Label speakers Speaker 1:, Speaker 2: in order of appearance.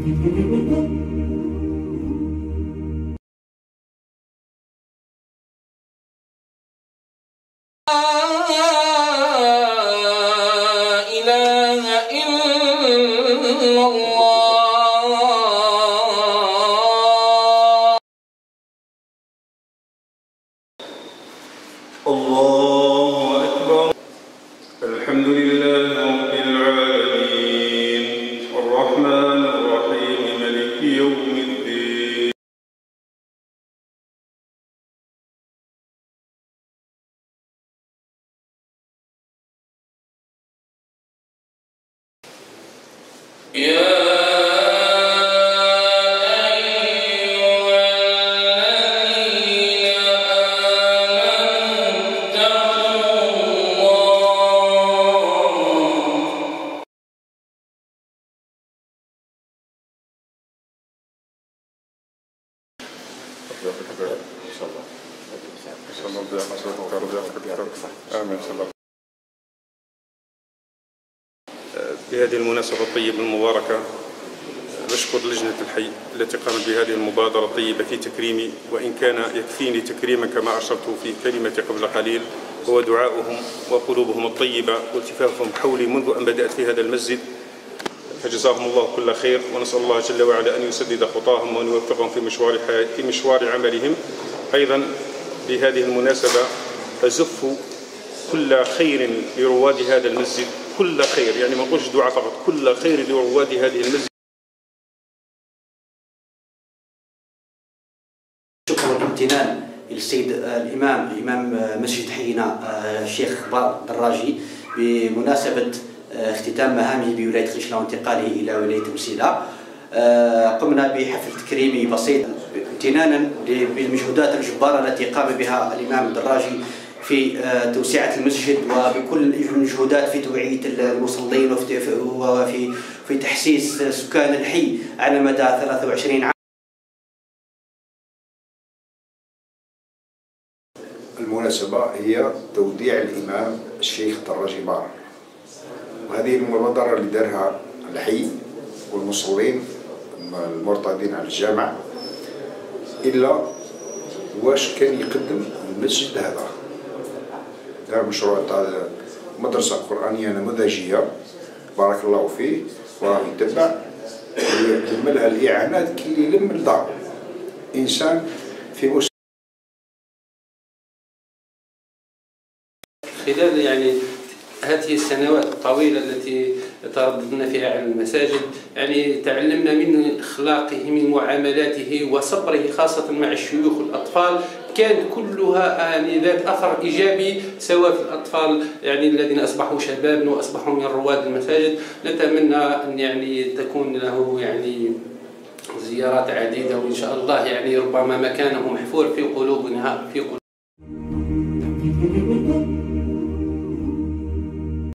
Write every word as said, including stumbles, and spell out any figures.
Speaker 1: الله أكبر. الحمد لله رب العالمين الرحمن الرحيم مالك يوم الدين. يا بهذه المناسبة الطيبة المباركة نشكر لجنة الحي التي قامت بهذه المبادرة الطيبة في تكريمي، وإن كان يكفيني تكريما كما أشرت في كلمتي قبل قليل هو دعاؤهم وقلوبهم الطيبة والتفافهم حولي منذ أن بدأت في هذا المسجد، فجزاهم الله كل خير، ونسأل الله جل وعلا أن يسدد خطاهم وأن يوفقهم في مشوار في مشوار عملهم. أيضا بهذه المناسبة أزف كل خير لرواد هذا المسجد، كل خير، يعني ما نقولش دعاء فقط، كل خير لرواد هذه المسجد.
Speaker 2: شكرا وامتنان للسيد الإمام إمام مسجد حينا الشيخ بار دراجي بمناسبة اختتام مهامه بولاية خشلة وانتقاله إلى ولاية مسيلة. قمنا بحفل تكريمي بسيط امتنانا بالمجهودات الجبارة التي قام بها الإمام الدراجي في توسعة المسجد وبكل المجهودات في توعية المصلين وفي في تحسيس سكان الحي على مدى ثلاثة وعشرين عام.
Speaker 3: المناسبة هي توديع الإمام الشيخ دراجي بار، وهذه المبادرة اللي دارها الحي والمصلين المرتادين على الجامع، إلا واش كان يقدم المسجد هذا. دار مشروع تاع مدرسة قرآنية نموذجية بارك الله فيه، وراه يتبع يلم لها الإعانات كي يلم الدار إنسان في مس...
Speaker 4: خلال يعني هذه السنوات الطويلة التي ترددنا فيها على المساجد، يعني تعلمنا من أخلاقه، من معاملاته وصبره خاصة مع الشيوخ والأطفال، كانت كلها يعني ذات أثر إيجابي سواء في الأطفال يعني الذين أصبحوا شبابا وأصبحوا من رواد المساجد. نتمنى أن يعني تكون له يعني زيارات عديدة، وإن شاء الله يعني ربما مكانه محفور في قلوبنا في قلوبنا.